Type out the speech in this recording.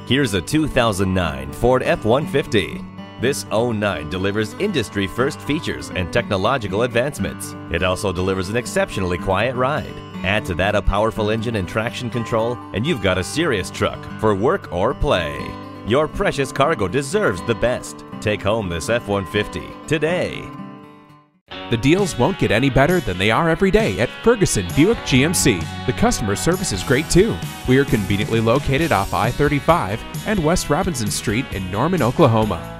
Here's a 2009 Ford F-150. This 09 delivers industry-first features and technological advancements. It also delivers an exceptionally quiet ride. Add to that a powerful engine and traction control, and you've got a serious truck for work or play. Your precious cargo deserves the best. Take home this F-150 today. The deals won't get any better than they are every day at Ferguson Buick GMC. The customer service is great too. We are conveniently located off I-35 and West Robinson Street in Norman, Oklahoma.